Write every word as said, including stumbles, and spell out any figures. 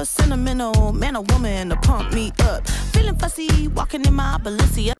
a sentimental man or woman to pump me up. Feeling fussy, walking in my Balenciaga.